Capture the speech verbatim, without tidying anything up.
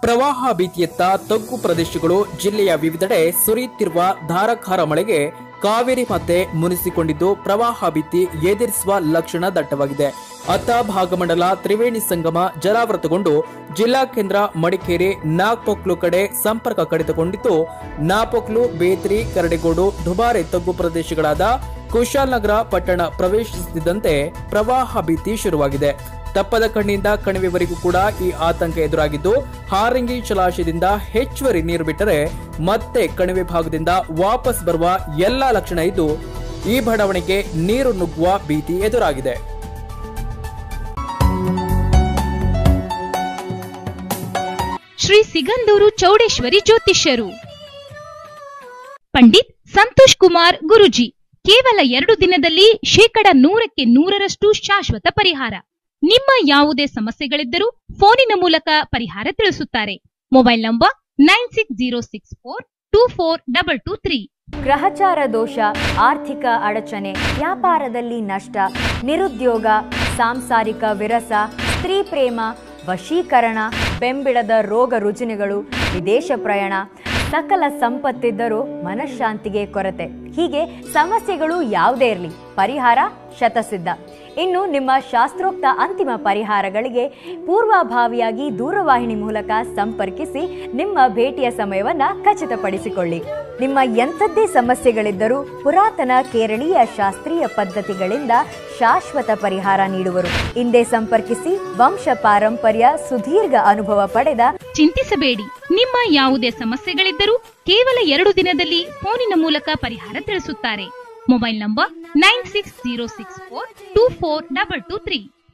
ಪ್ರವಾಹ ಭೀತಿಯತ್ತ ತಗ್ಗು ಪ್ರದೇಶಗಳು ಜಿಲ್ಲೆಯ ವಿವಿಧೆಡೆ ಸುರಿಯುತ್ತಿರುವ ಧಾರಾಕಾರ ಮಳೆಗೆ ಕಾವೇರಿ ಮತ್ತೆ ಮುನಿಸಿಕೊಂಡಿದ್ದು ಪ್ರವಾಹ ಭೀತಿ ಎದುರಿಸುವ ಲಕ್ಷಣ ದಟ್ಟವಾಗಿದೆ. ಅತ್ತ ಭಾಗಮಂಡಲ ತ್ರಿವೇಣಿ ಸಂಗಮ ಜಲಾವೃತಗೊಂಡು ಜಿಲ್ಲಾ ಕೇಂದ್ರ ಮಡಿಕೇರಿ ನಾಗ್ಪೊಕ್ಲು ಕಡೆ ಸಂಪರ್ಕ ಕಡಿತಗೊಂಡಿದ್ದು, ನಾಪೊಕ್ಲು, ಬೇತ್ರಿ, ಕರಡಿಗೋಡು, ದುಬಾರೆ ತಗ್ಗು ಪ್ರದೇಶಗಳಾದ ಕುಶಾಲನಗರ ಪಟ್ಟಣ ಪ್ರವೇಶಿಸುತ್ತಿದ್ದಂತೆ ಪ್ರವಾಹ ಭೀತಿ ಶುರುವಾಗಿದೆ. ತಪ್ಪದ ಕಣ್ಣಿಂದ ಕಣಿವೆವರೆಗೂ ಕೂಡ ಈ ಆತಂಕ ಎದುರಾಗಿದ್ದು, ಹಾರಂಗಿ ಜಲಾಶಯದಿಂದ ಹೆಚ್ಚುವರಿ ನೀರು ಬಿಟ್ಟರೆ ಮತ್ತೆ ಕಣಿವೆ ಭಾಗದಿಂದ ವಾಪಸ್ ಬರುವ ಎಲ್ಲಾ ಲಕ್ಷಣ ಇದ್ದು, ಈ ಬಡಾವಣೆಗೆ ನೀರು ನುಗ್ಗುವ ಭೀತಿ ಎದುರಾಗಿದೆ. ಶ್ರೀ ಸಿಗಂದೂರು ಚೌಡೇಶ್ವರಿ ಜ್ಯೋತಿಷ್ಯರು ಪಂಡಿತ್ ಸಂತೋಷ್ ಕುಮಾರ್ ಗುರುಜಿ ಕೇವಲ ಎರಡು ದಿನದಲ್ಲಿ ಶೇಕಡ ನೂರಕ್ಕೆ ನೂರರಷ್ಟು ಶಾಶ್ವತ ಪರಿಹಾರ. ನಿಮ್ಮ ಯಾವುದೇ ಸಮಸ್ಯೆಗಳಿದ್ದರೂ ಫೋನಿನ ಮೂಲಕ ಪರಿಹಾರ ತಿಳಿಸುತ್ತಾರೆ. Mobile number nine six zero six four two four double two three. ಗ್ರಹಚಾರ ದೋಷ, ಆರ್ಥಿಕ ಅಡಚಣೆ, ವ್ಯಾಪಾರದಲ್ಲಿ ನಷ್ಟ, ನಿರುದ್ಯೋಗ, ಸಾಂಸಾರಿಕ ವಿರಸ, ಸ್ತ್ರೀ ಪ್ರೇಮ, ವಶೀಕರಣ, ಬೆಂಬಿಡದ ರೋಗ ರುಜಿನಗಳು, ವಿದೇಶ ಪ್ರಯಾಣ, ಸಕಲ ಸಂಪತ್ತಿದ್ದರೂ ಮನಃಶಾಂತಿಗೆ ಕೊರತೆ, ಹೀಗೆ ಸಮಸ್ಯೆಗಳು ಯಾವುದೇ ಇರಲಿ ಪರಿಹಾರ ಶತಸಿದ್ಧ. ಇನ್ನು ನಿಮ್ಮ ಶಾಸ್ತ್ರೋಕ್ತ ಅಂತಿಮ ಪರಿಹಾರಗಳಿಗೆ ಪೂರ್ವಭಾವಿಯಾಗಿ ದೂರವಾಹಿನಿ ಮೂಲಕ ಸಂಪರ್ಕಿಸಿ ನಿಮ್ಮ ಭೇಟಿಯ ಸಮಯವನ್ನ ಖಚಿತಪಡಿಸಿಕೊಳ್ಳಿ. ನಿಮ್ಮ ಎಂಥದ್ದೇ ಸಮಸ್ಯೆಗಳಿದ್ದರೂ ಪುರಾತನ ಕೇರಳೀಯ ಶಾಸ್ತ್ರೀಯ ಪದ್ಧತಿಗಳಿಂದ ಶಾಶ್ವತ ಪರಿಹಾರ ನೀಡುವರು. ಹಿಂದೆ ಸಂಪರ್ಕಿಸಿ. ವಂಶ ಪಾರಂಪರ್ಯ ಸುದೀರ್ಘ ಅನುಭವ ಪಡೆದ. ಚಿಂತಿಸಬೇಡಿ, ನಿಮ್ಮ ಯಾವುದೇ ಸಮಸ್ಯೆಗಳಿದ್ದರೂ ಕೇವಲ ಎರಡು ದಿನದಲ್ಲಿ ಫೋನಿನ ಮೂಲಕ ಪರಿಹಾರ ತಿಳಿಸುತ್ತಾರೆ. Mobile number nine six zero six four two four double two three.